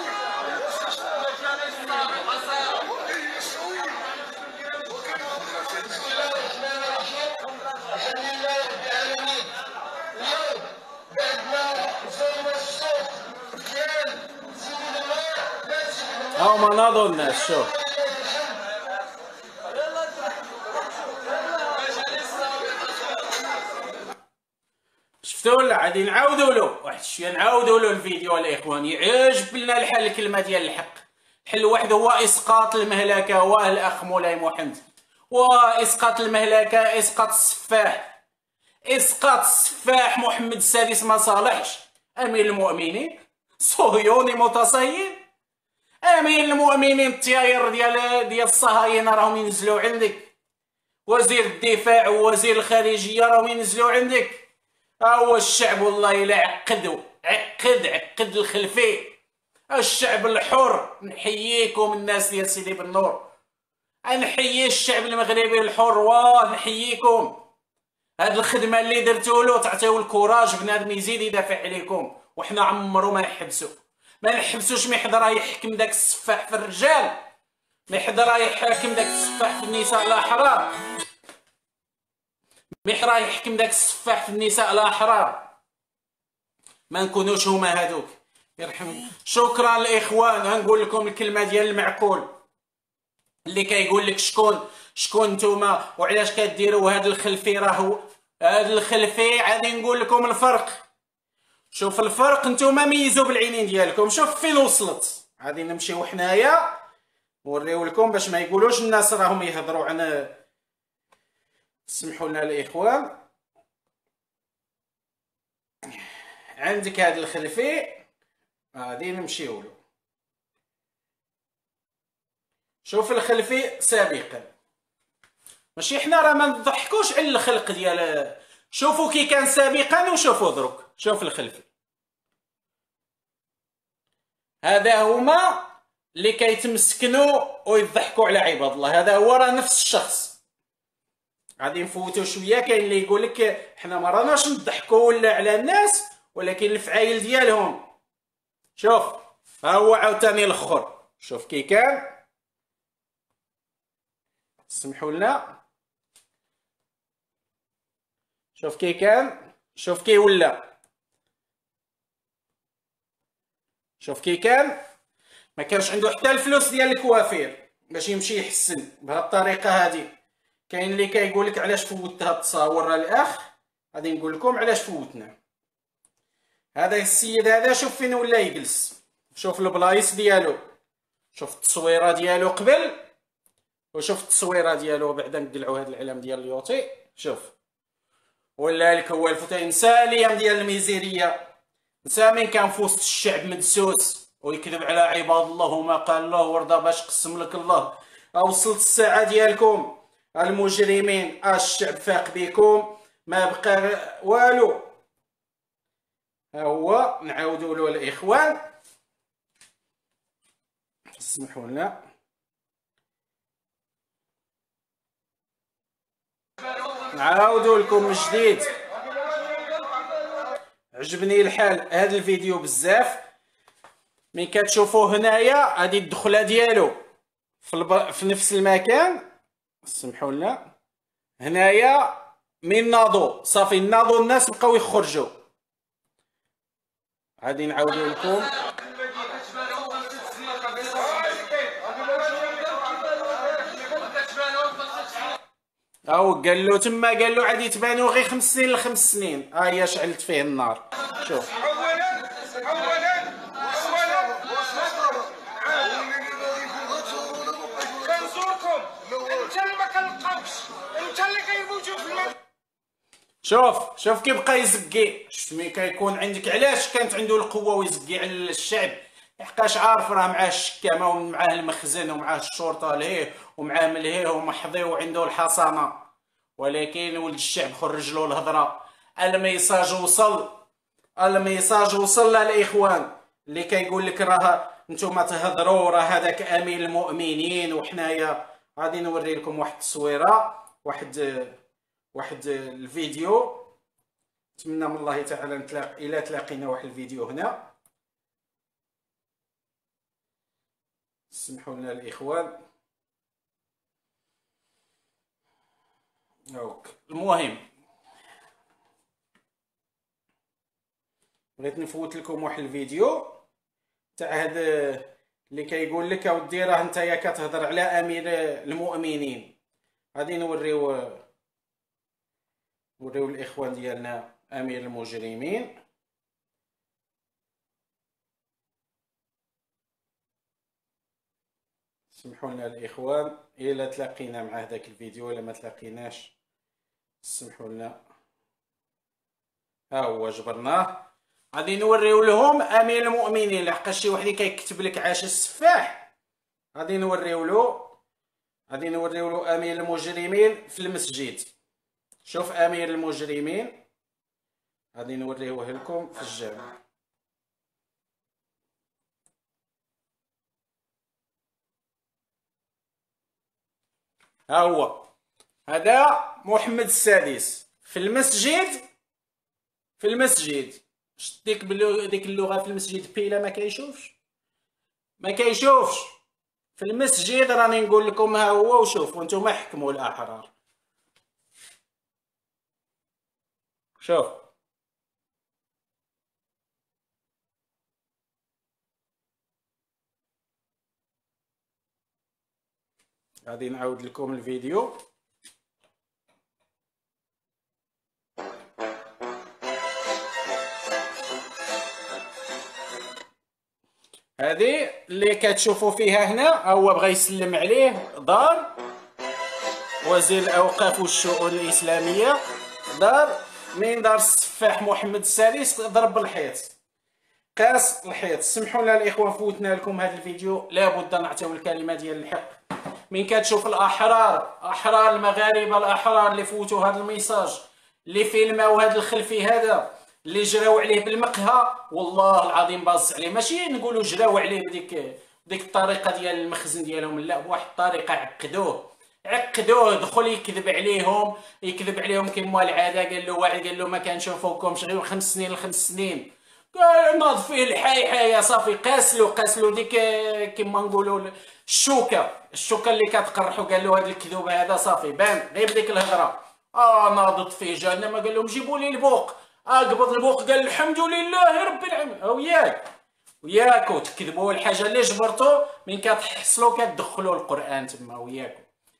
واي مسؤول. بسم الله الرحمن الرحيم، الحمد لله رب العالمين. اليوم بعد ما زينا الصوت ديال سيدي الله ها هما ناضوا الناس. شوف شفتوا ولا؟ غادي نعاودوا له واحد الشويه، نعاودوا له الفيديو الاخوان. يعجب لنا الحل، الكلمه ديال الحق. الحل واحد هو اسقاط المهلكه، واه الاخ مولاي محمد، واسقاط المهلكه، اسقاط السفاح، اسقاط السفاح محمد السادس. ما صالحش. امير المؤمنين صهيوني متصهين، امير المؤمنين الطياير ديال ديال الصهاينه راهم ينزلوا عندك، وزير الدفاع ووزير الخارجيه راهم ينزلوا عندك. ها هو الشعب والله الا عقد عقد عقد الخلفي. الشعب الحر نحييكم الناس ديال سيدي بنور، نحيي الشعب المغربي الحر، واه نحييكم. هاد الخدمه اللي درتو له تعطيو الكوراج بنادم يزيد يدافع عليكم، وحنا عمرو ما نحبسو ما نحبسوش. ما يحضر يحكم داك السفاح في الرجال، ما يحضر يحكم داك السفاح في النساء الاحرار، ما يحضر يحكم داك السفاح في النساء الاحرار. ما نكونوش هما هادوك يرحم. شكرا الاخوان. غنقول لكم الكلمه ديال المعقول اللي كيقول لك شكون شكون نتوما وعلاش كديروا هاد الخلفي. راهو هاد الخلفي غادي نقول لكم الفرق. شوف الفرق، نتوما ميزوا بالعينين ديالكم. شوف فين وصلت. غادي نمشيو حنايا نوريو لكم باش ما يقولوش الناس راهم يهضروا عن. سمحوا لنا الاخوان. عندك هاد الخلفي غادي نمشيو له. شوف الخلفي سابقا، ماشي حنا راه ما نضحكوش على الخلق ديال. شوفوا كي كان سابقا وشوفوا دروك. شوف الخلفي هذا هما اللي كيتمسكنوا ويضحكوا على عباد الله. هذا هو راه نفس الشخص. غادي نفوتوا شويه. كاين اللي يقول لك حنا ما راناش نضحكوا ولا على الناس، ولكن الفعايل ديالهم. شوف ها هو عاوتاني الاخر. شوف كي كان. سمحوا لنا. شوف كي كان. شوف كي ولا. شوف كي كان. ما كانش عنده حتى الفلوس ديال الكوافير باش يمشي يحسن بهذه الطريقه هذه. كاين اللي كيقول لك علاش فوت هاد التصاور الاخ. غادي نقول لكم علاش فوتنا. هذا السيد هذا شوف فين ولا يجلس. شوف البلايص ديالو. شوف التصويره ديالو قبل وشوف التصويره ديالو بعدا. نقلعوا هذا العلم ديال اليوتي. شوف ولا لك هو الفتى. نسى الايام ديال الميزيريه، نسى من كان في وسط الشعب مدسوس ويكذب على عباد الله وما قال الله ورضا باش قسم لك الله. وصلت الساعه ديالكم المجرمين. الشعب فاق بكم ما بقى والو. ها هو نعاودوا له الاخوان. اسمحوا لنا. نعاودوا لكم من جديد. عجبني الحال هذا الفيديو بزاف. ملي كتشوفوه هنايا هذه الدخله ديالو في, الب... في نفس المكان. سمحوا لنا. هنايا من ناضوا صافي ناضوا الناس بقاو يخرجوا. غادي نعاودوا لكم. او قال له تما قال له عادي تبانوا غير خمس سنين لخمس سنين. ها هي شعلت فيه النار. شوف اولا اولا اولا كنزوركم انت اللي ما كنلقاوش، انت اللي كيموتوا في المدينه. شوف شوف كيبقى يزكي. شفت ملي كيكون عندك علاش كانت عنده القوه ويزكي على الشعب؟ لحقاش عارف راه معاه الشكامه ومعاه المخزن ومعاه الشرطه لهيه ومعاه ملهيه ومحظي وعنده الحصانه. ولكن ولد الشعب خرج له الهضره. الميساج وصل. الميساج وصل للاخوان اللي كيقول لك راه نتوما تهضروا راه هذاك امين المؤمنين. وحنايا غادي نوري لكم واحد التصويره واحد واحد الفيديو. نتمنى من الله تعالى نتلاقى الى تلاقينا واحد الفيديو هنا. سمحوا لنا الاخوان. اوك المهم بغيت نفوت لكم واحد الفيديو تاع هذا اللي كيقول لك اودي راه نتايا كتهضر على امير المؤمنين. غادي نوريو نوريو الاخوان ديالنا امير المجرمين. سمحوا لنا الاخوان الا تلاقينا مع هذاك الفيديو ولا ما تلاقيناش. سمحوا لنا. ها هو جبرناه. غادي نوريو لهم امير المؤمنين. لحقاش شي واحد كيكتب لك عاش السفاح غادي نوريو له غادي نوريو له امير المجرمين في المسجد. شوف امير المجرمين غادي نوريوه لكم في الجامع. ها هو، هذا محمد السادس في المسجد. في المسجد شت ديك ديك اللغه في المسجد بيلا ما كيشوفش ما كيشوفش في المسجد. راني نقول لكم ها هو، وشوفوا نتوما حكموا الاحرار. شوف غادي نعاود لكم الفيديو. هذه اللي كتشوفوا فيها هنا، هو بغى يسلم عليه دار وزير الاوقاف والشؤون الاسلاميه. دار من دار السفاح محمد السادس ضرب الحيط، قاس الحيط. سمحوا لنا الاخوان فوتنا لكم هذا الفيديو، لابد نعطيو الكلمه ديال الحق. من كتشوف الاحرار، احرار المغاربه الاحرار اللي فوتوا هذا الميساج، اللي فيلماو هذا الخلفي هذا، اللي جراو عليه بالمقهى، والله العظيم باص عليه. ماشي نقولوا جراو عليه بديك بديك الطريقه ديال المخزن ديالهم، لا، بواحد الطريقه عقدوه عقدوه دخل يكذب عليهم يكذب عليهم كما العاده. قال له واحد قال له ما كنشوفوكمش غير خمس سنين لخمس سنين، قال ناض فيه الحي حي صافي. قاسلو قاسلو ديك كما نقولوا الشوكه الشوكه اللي كتقرحو. قال له هذا الكذوب هذا صافي بان غير بديك الهضره. اه ناضت فيه جهنم. قال لهم جيبوا لي البوق. اه قبض البوق قال الحمد لله رب العالمين. وياك وياكو تكذبوا. الحاجه اللي جبرتو من كتحصلوا كتدخلوا القران تما، وياكو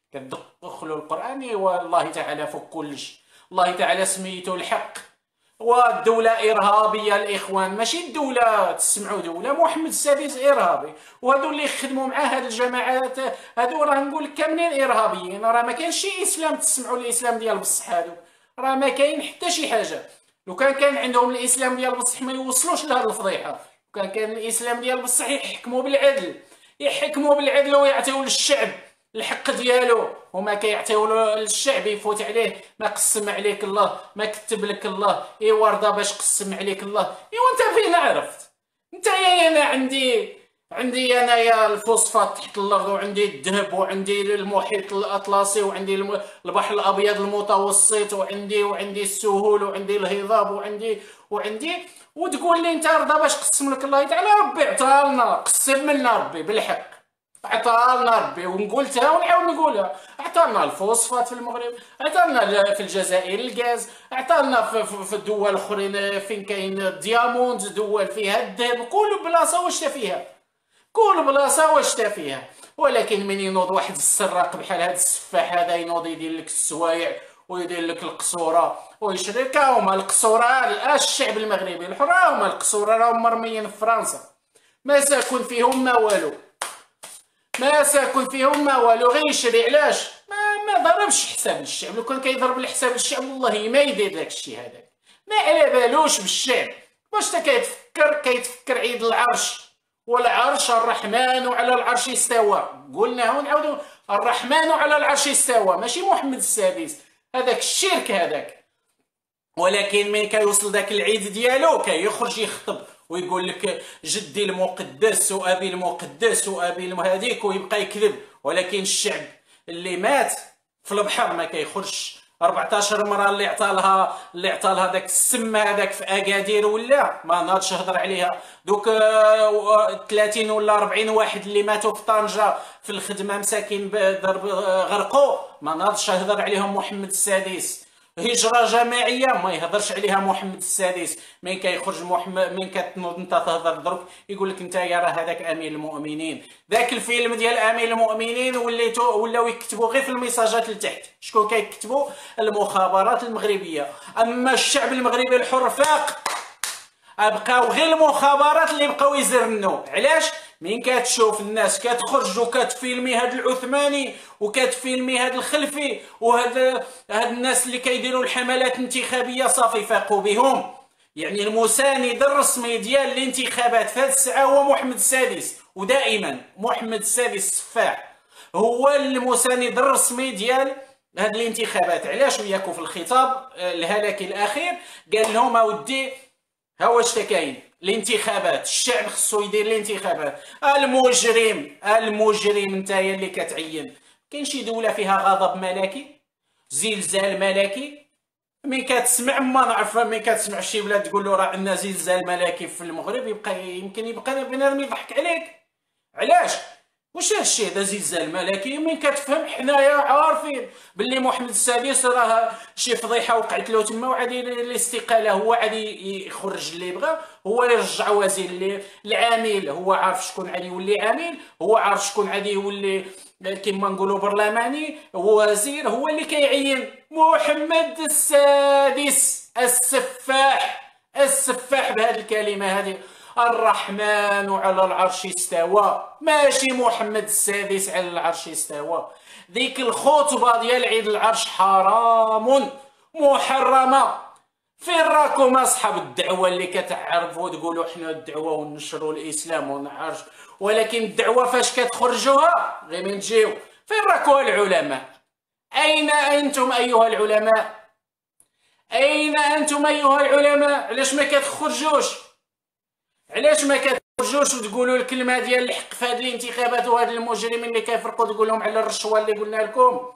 كتدخلوا القران. والله تعالى فوق كلشي، الله تعالى سميتو الحق. والدولة إرهابية الإخوان، ماشي الدولة تسمعوا دولة. محمد السادس إرهابي، وهادو اللي يخدموا معاه هاد الجماعات هادو راه نقول لك كاملين إرهابيين. راه ما كاينش شي إسلام تسمعوا الإسلام ديال بصح. هادو راه ما كاين حتى شي حاجة. لو كان كان عندهم الإسلام ديال بصح ما يوصلوش لهاد الفضيحة. لو كان كان الإسلام ديال بصح يحكموا بالعدل، يحكموا بالعدل ويعطيو للشعب الحق ديالو، وما كيعطيو للشعب يفوت عليه. ما قسم عليك الله، ما كتب لك الله، ايوا رضا باش قسم عليك الله. ايوا انت فين عرفت؟ انت يا انا عندي عندي انايا الفوسفات تحت الارض، وعندي الذهب، وعندي المحيط الاطلسي، وعندي البحر الابيض المتوسط، وعندي وعندي السهول، وعندي الهضاب، وعندي وعندي وتقول لي انت رضا باش قسم لك الله تعالى؟ ربي عطالنا، قسم لنا ربي بالحق، عطالنا ربي. ونقولتها ونعاود نقولها، عطالنا الفوسفات في المغرب، عطالنا في الجزائر الغاز، عطالنا في, في, في الدول الاخرين فين كاين الدياموند، دول فيها الذهب. كل بلاصه واش فيها، كل بلاصه واش فيها. ولكن من ينوض واحد السراق بحال هذا السفاح هذا، ينوض يدير لك السوايع ويدير لك القصوره ويشري. هما القصوره الشعب المغربي الحر، هما القصوره راهم مرميين في فرنسا، ما ساكن فيهم ما والو، ما ساكن فيهم ما والو. غير يشري. علاش؟ ما ما ضربش حساب الشعب. لو كان كيضرب الحساب الشعب والله ما يدير داك الشيء هذاك، ما على بالوش بالشعب. واش تا كيتفكر كيتفكر عيد العرش، والعرش الرحمن على العرش استوى. قلناها ونعاودو، الرحمن على العرش استوى، ماشي محمد السادس. هذاك الشرك هذاك. ولكن من كيوصل داك العيد ديالو كيخرج يخطب ويقول لك جدي المقدس وابي المقدس وابي هذيك، ويبقى يكذب. ولكن الشعب اللي مات في البحر ما كيخرجش. أربعطاش مرة اللي عطالها اللي عطالها داك السم هذاك في اكادير ولا ما ناضش هضر عليها. دوك ثلاثين ولا أربعين واحد اللي ماتوا في طنجة في الخدمه مساكين ضرب غرقوا، ما ناضش هضر عليهم محمد السادس. هجره جماعيه ما يهضرش عليها محمد السادس. من كيخرج محمد، من كتنوض انت تهضر درك يقول لك انت يا راه هذاك امير المؤمنين. ذاك الفيلم ديال امير المؤمنين وليتو ولاو يكتبوا غير في الميساجات لتحت. شكون كيكتبوا؟ المخابرات المغربيه. اما الشعب المغربي الحر فاق، بقاو غير المخابرات اللي بقاو يزرنوا. علاش؟ من كتشوف الناس كتخرج وكتفيلمي هاد العثماني وكتفيلمي هاد الخلفي وهاد هاد الناس اللي كيديروا الحملات الانتخابيه، صافي فاقوا بهم. يعني المساند الرسمي ديال الانتخابات في هاد الساعه هو محمد السادس، ودائما محمد السادس سفاح. هو المساند الرسمي ديال هاد الانتخابات. علاش وياكو في الخطاب الهلكي الاخير قال لهم اودي ها واش كاين الانتخابات، الشعب خصو يدير الانتخابات. المجرم المجرم نتايا اللي كتعين. كاين شي دوله فيها غضب ملكي، زلزال ملكي؟ ملي كتسمع ما نعرف، ملي كتسمع شي بلاد تقول له راه عندنا زلزال ملكي في المغرب، يبقى يمكن يبقى بنادم يضحك عليك. علاش؟ واش هادشي هذا زلزال ملكي؟ من كتفهم حنايا عارفين باللي محمد السادس راه شي فضيحه وقعت له تما وعادي الاستقاله، هو عادي يخرج اللي بغا، هو يرجع وزير اللي العامل، هو عارف شكون عادي يولي عامل، هو عارف شكون عادي يولي كيما نقولوا برلماني، هو وزير، هو اللي كيعين. محمد السادس السفاح، السفاح بهذه الكلمه هذه. الرحمن على العرش استوى، ماشي محمد السادس على العرش استوى. ذيك الخطبه ديال عيد العرش حرام محرمه. فين راكم اصحاب الدعوه اللي كتعرفوا تقولوا حنا الدعوه وننشروا الاسلام ونعرش، ولكن الدعوه فاش كتخرجوها غير من تجيو؟ فين راكم العلماء؟ اين انتم ايها العلماء؟ اين انتم ايها العلماء؟ علاش ما كتخرجوش؟ علاش ما كتخرجوش وتقولوا الكلمه ديال الحق في هذه الانتخابات؟ وهاد المجرمين اللي كيفرقوا تقول لهم على الرشوه اللي قلنا لكم.